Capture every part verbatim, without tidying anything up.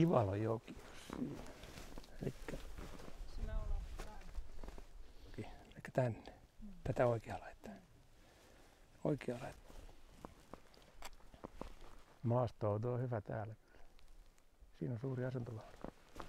Ivalojoki. Elikkä... Elikkä tänne. Mm. Tätä oikealla laittaa. Oikealla laittaa. Maastoauto on hyvä täällä. Siinä on suuri asuntolaudun.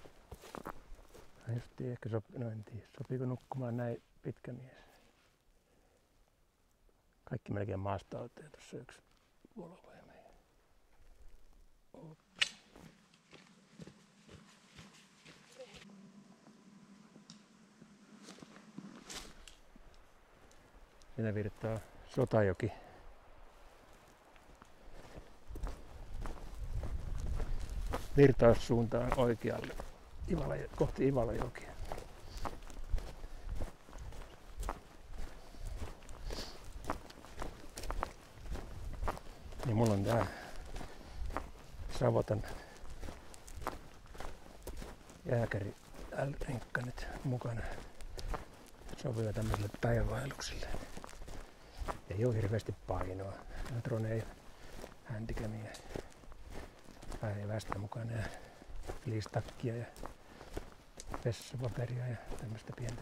Justiin ehkä sopii, no en tiedä, sopiiko nukkumaan näin pitkä mies. Kaikki melkein maastoautoja, tuossa yksi Volvo ja meidän. Siinä virtaa Sotajoki. Virtaussuuntaan oikealle Ivala, kohti Ivalajokea. Niin mulla on tää Savotan jääkäri L-rinkka nyt mukana. Sopii tämmöiselle päivävaellukselle. Ei oo hirveästi painoa. Drone ei häntikämiä. Päivästä mukana ja liistakkia ja vessapaperia ja tämmöistä pientä.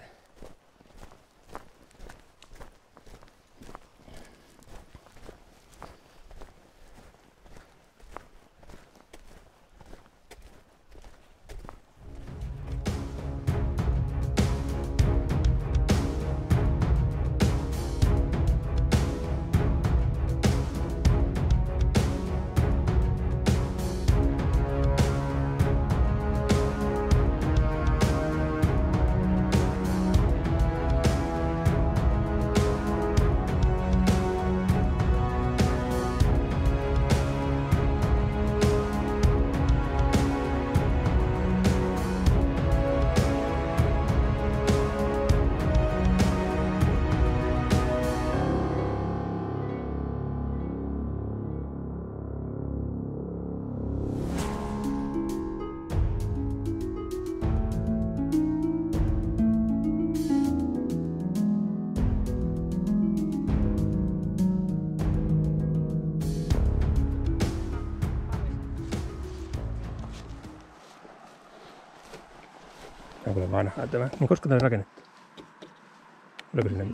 Tämä on kyllä vanhaa tämä. Niin koska tämä on rakennettu? Oliko sinne?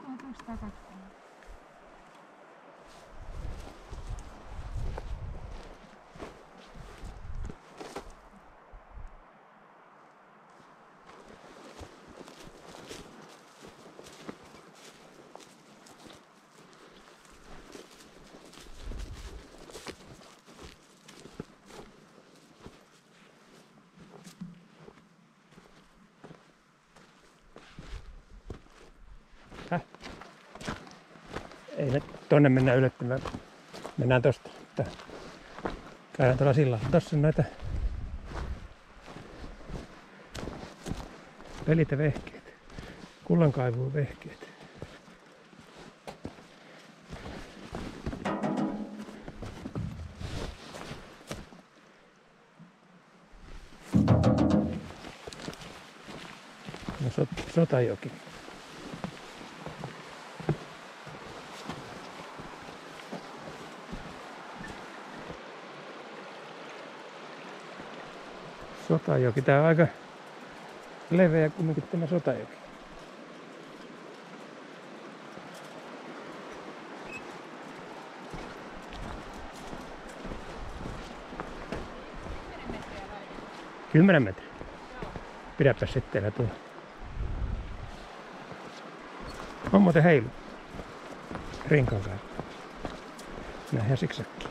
Häh? Ei me tonne mennään ylöttymään. Mennään tosta. Käydään tuolla sillalla. Tossa on näitä pelit ja vehkeet. Kullankaivuun vehkeet. No, sot, Sotajoki. Sotajoki. Tää on aika leveä kumminkin tämä Sotajoki. Kymmenen metriä. Pidäpä sitten tuolla. On muuten heilu. Rinkan kanssa. Näin ja siksakki.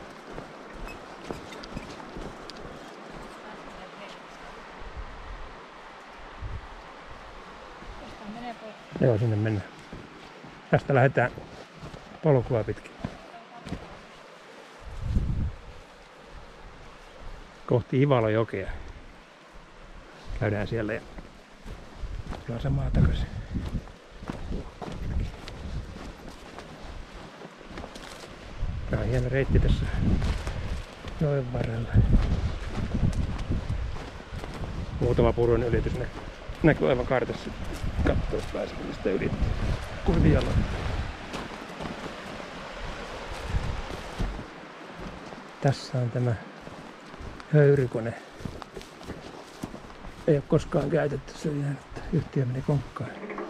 Joo, sinne mennään. Tästä lähdetään polkua pitkin. Kohti Ivalojokea. Käydään siellä ja on samaa takaisin. Tää on hieno reitti tässä joen varrella. Muutama purun ylitys näkyy aivan kartassa. Kattoo, jos pääsee mistä yli kuvialla. Tässä on tämä höyrykone ei ole koskaan käytetty, se on jäänyt, että yhtiö meni konkkaan.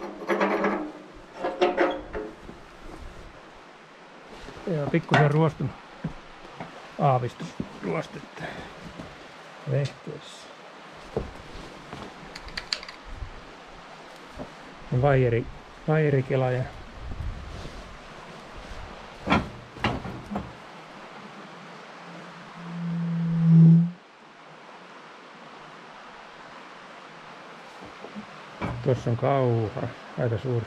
Joo, pikkusen ruostunut aavistus ruostetta vehkeessä. Vaijeri, vaijerikela ja tuossa on kauha, aika suuri.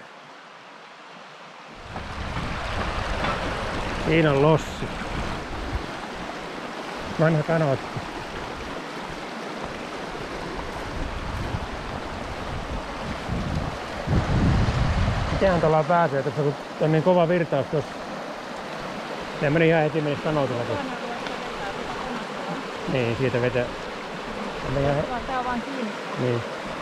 Siinä on lossi. Vanha kanootti. Mitenhän tuolla pääsee tuossa, kun on niin kova virtaus tuossa. Se meni ihan heti meni kanootilla tuossa. Niin, siitä vetää. Tää on vaan kiinni. Niin.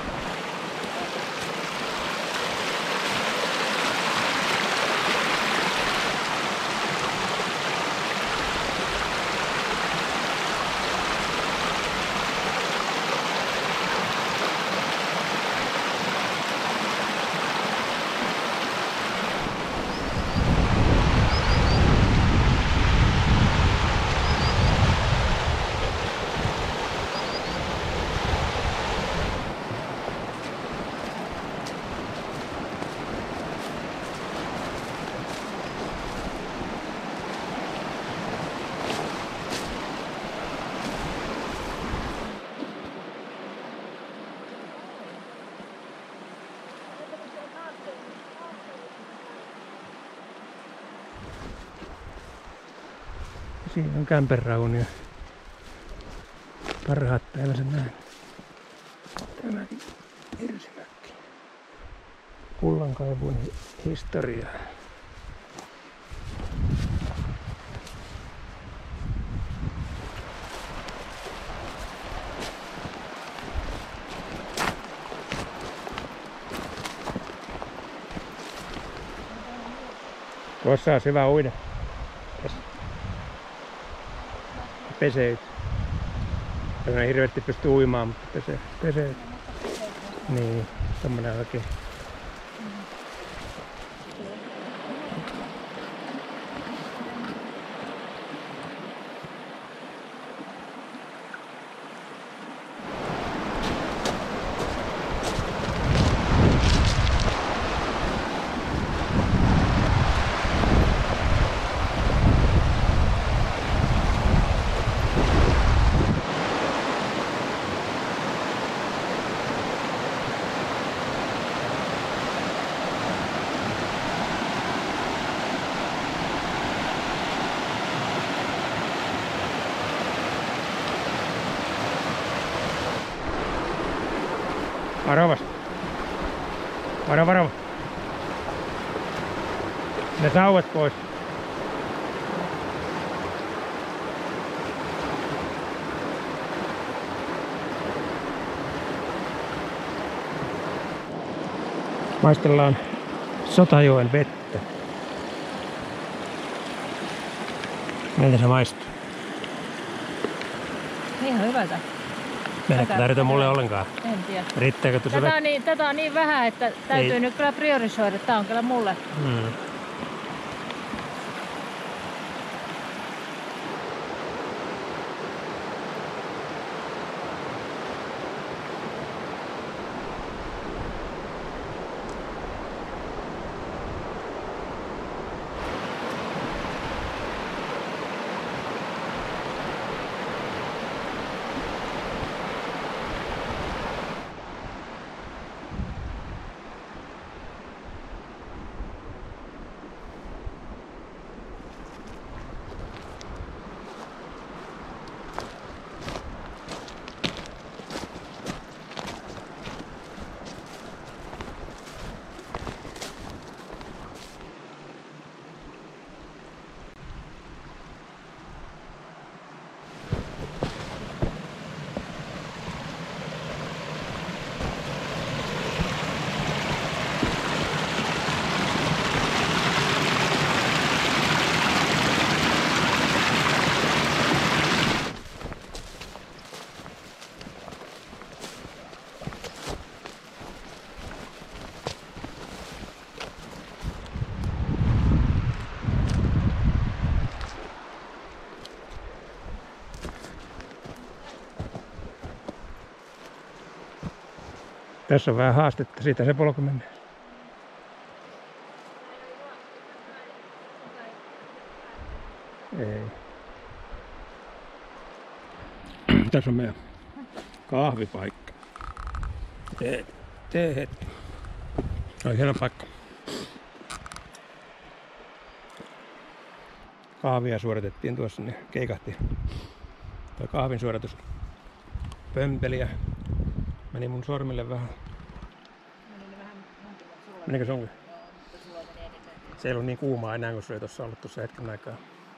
Siinä on Kämpenrauni ja parhaat päivänsä näin. Tämäkin hirsimäkki. Kullankaivun historiaa. Tuossa on hyvä uida. Peseyt. Ei hirveästi pysty uimaan, mutta peseyt. peseyt. Niin, tommonen oikein. Varovasti. Varo, varo. Ne sauvat pois. Maistellaan Sotajoen vettä. Miltä se maistuu? Ihan hyvältä. Meneekö tarjota mulle ollenkaan? En tiedä. Riittääkö tuossa Tätä vettä? on, niin, tätä on niin vähän, että täytyy Ei. nyt kyllä priorisoida. Tää on kyllä mulle. Hmm. Tässä on vähän haastetta, siitä se polku menee. Ei. Tässä on meidän kahvipaikka. Tee, tee hetki. Se on hieno paikka. Kahvia suoritettiin tuossa, niin keikahti tuo kahvin suoritus pömpeli ja meni mun sormille vähän. Menikö sunkin? Se ei ollut niin kuumaa enää, kun se oli tuossa ollut tuossa hetken aikaa.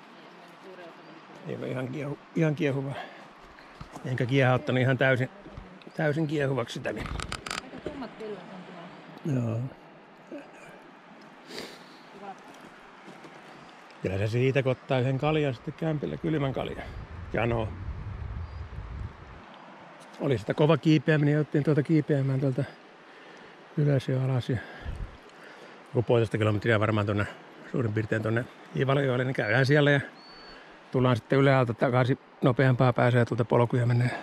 Ei ole ihan, kiehu, ihan kiehuva. Enkä kiehauttanut ihan täysin, täysin kiehuvaksi sitä. Niin. Aika tummat pilvet on kyllä. Joo. Kyllä se siitä kun ottaa yhden kaljan sitten kämpillä, kylmän kaljan. Jano. Oli sitä kova kiipeäminen ja otettiin tuota kiipeämään tuolta ylös ja alas. Ja joku puolitoista kilometriä varmaan tuonne suurin piirtein tuonne Ivaljoelle, niin käydään siellä ja tullaan sitten ylhäältä takaisin nopeampaa pääsee tuolta polkuja menee.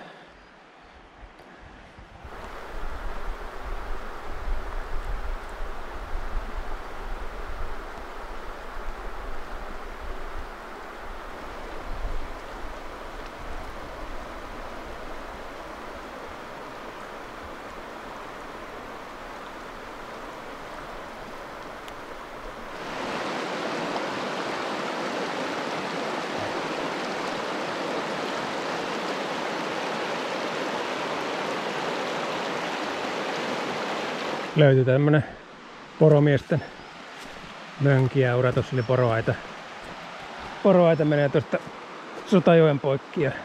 Löytyi tämmönen poromiesten mönkiäura. Tossa oli poroaita. Poroaita menee tosta Sotajoen poikki. Ja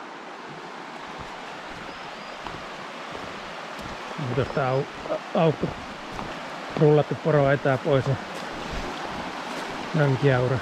tosta au, aukko rullattu poroaitaa pois ja mönkiäura.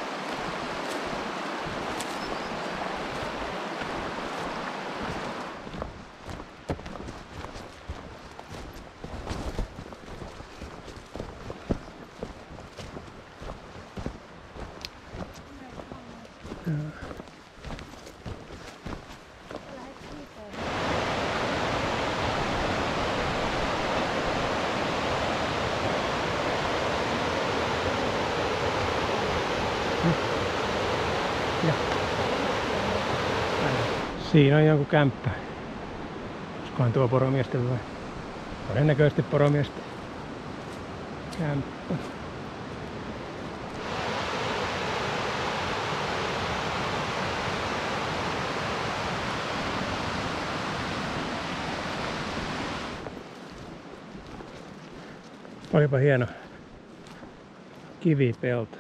Ja. Siinä on joku kämppä. Olisikohan tuo poromiesten vai? Todennäköisesti poromiesten kämppä. Olipa hieno kivipelto.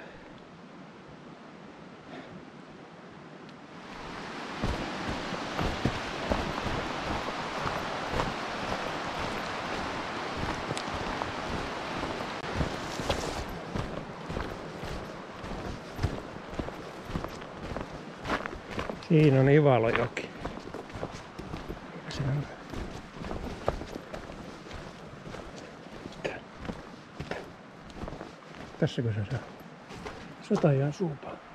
Siinä on Ivalojoki. Se on. Tässäkö se on? Sotajoen suupankki.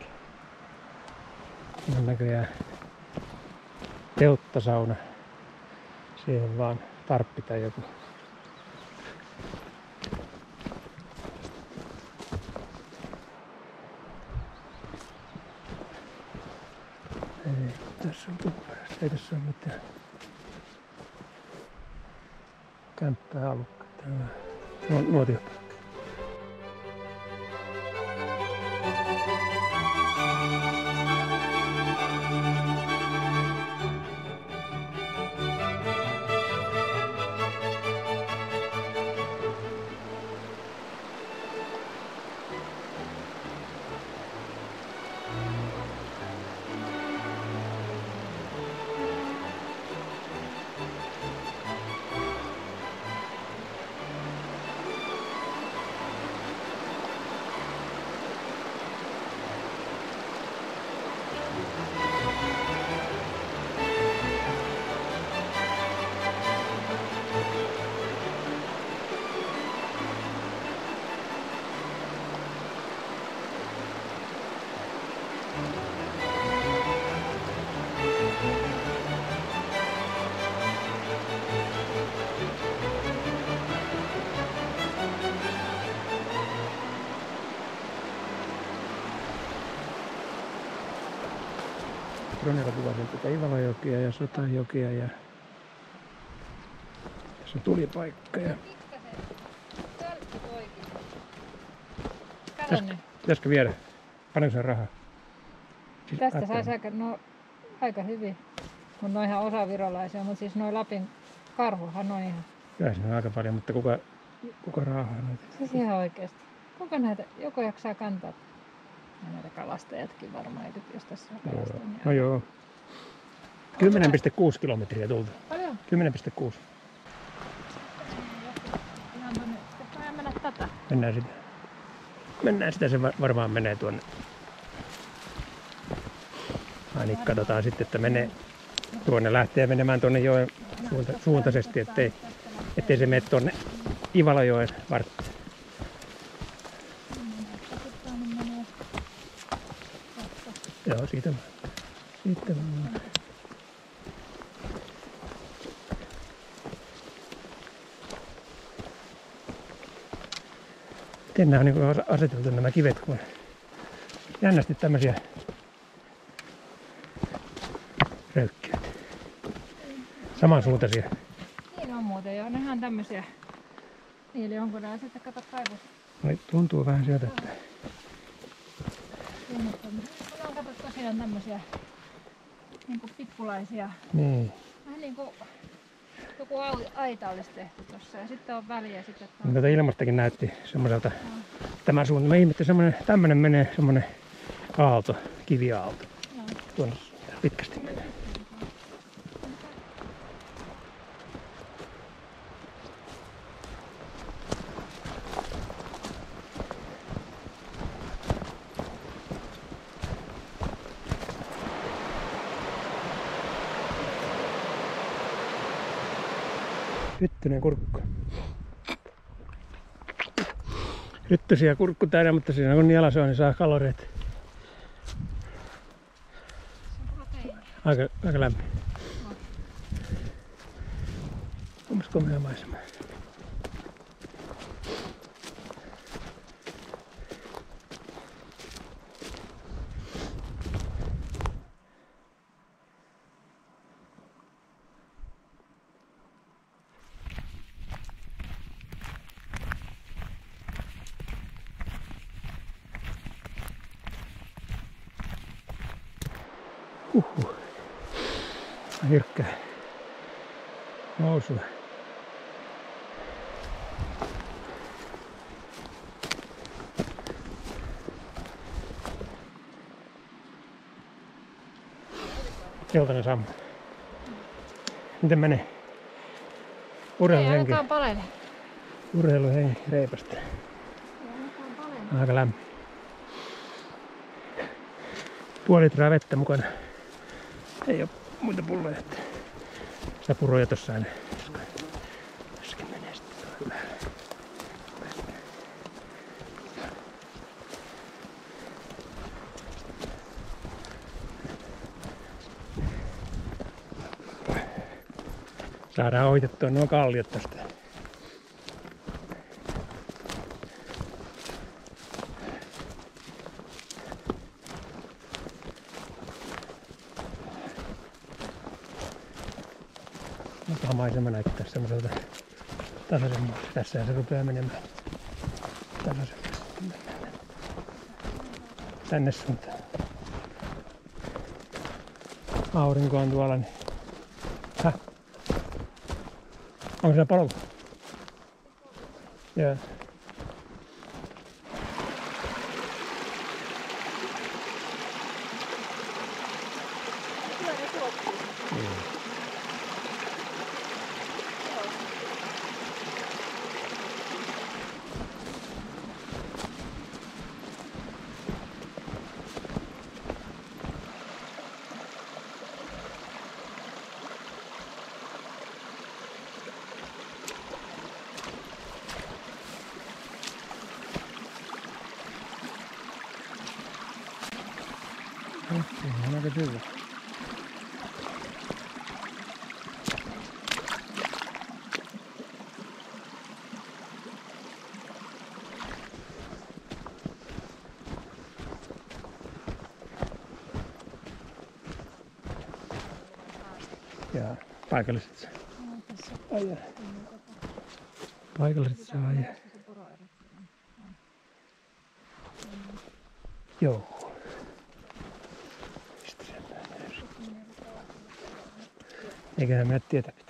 On näköjään telttasauna. Siihen vaan tarppi tai joku. Ei, tässä on tupperästä. Ei tässä ole mitään kämppää allukkaa. Täällä on nuotiopaikka. droneilla kuvasin tätä Ivalajokea ja Sotajokea ja tässä on tulipaikka. Ja... Kato nyt. Pitäisikö viedä? Paljonko se on rahaa? Siis Tästä ajattelin. saisi aika, no, aika hyvin. Kun ne on ihan osa virolaisia, mutta siis noin Lapin karhuhan on ihan. Kyllä siinä on aika paljon, mutta kuka, kuka raahaa noita? Siis ihan oikeesti. Kuka näitä, joku jaksaa kantaa? Ja näitä kalastajatkin varmaan, eikö jos tässä on kalastajia. Niin No joo. kymmenen pilkku kuusi kilometriä tultu. paljon. kymmenen pilkku kuusi. Ihan tonne. Sitten voidaan mennä tätä. Mennään sitä. Mennään sitä, se varmaan menee tuonne. Ai niin, katsotaan sitten, että menee tuonne, lähtee menemään tuonne joen suunta, suuntaisesti, ettei, ettei se mene tuonne Ivalajoen varttiin. Joo, siitä vaan. Siitä vaan. Miten nämä on niin aseteltu nämä kivet, kun jännästi tämmöisiä röykkiöitä. Samansuuntaisia. Niin on muuten joo, nehän on tämmösiä. Niille onko nää sitten kato kaivos. No, tuntuu vähän sieltä, että Ne on kato tosiaan tämmösiä niinku pikkulaisia. niin. Vähän niinku joku au- aita olisi tehty tossa ja sitten on väliä sitten. Niin tätä ilmastakin näytti semmoiselta tämä suunta. Mä ihmettelin, semmoinen, tämmönen menee semmoinen aalto, kiviaalto. Joo. Tuonne pitkästi menee. Hyttynen kurkku. Hyttysiä kurkku täynnä, mutta siinä kun nielasoa, niin saa kaloreita. Aika, aika lämmin. Onpas komea maisema. Huhhuh. Jyrkkää nousua. Keltainen sammu. Miten menee? Ei Urheiluhenki. ainakaan palele. Urheiluhenki reipasta. Ei ainakaan palele. Aika lämmin. Puoli litraa vettä mukana. Ei oo muita pulloja. Että sitä puroja tossa aina. Jossakin menee sitten tuolla ylhäällä. Saadaan ohitettua nuo kalliot tästä. Mutta maisema näyttää semmoiselta tasaisemmalta. Tässä se rupeaa menemään tasaisemmalta. Tänne suuntaan. Aurinko on tuolla, niin... Häh? Onko siellä palo? Joo. Kyllä ne tuokkuu. Siinä on aika syvä. Ja paikalliset No, tässä ajaa. Paikalliset saa ajaa. se poroerekko on. Joo. Eiköhän me tiedä.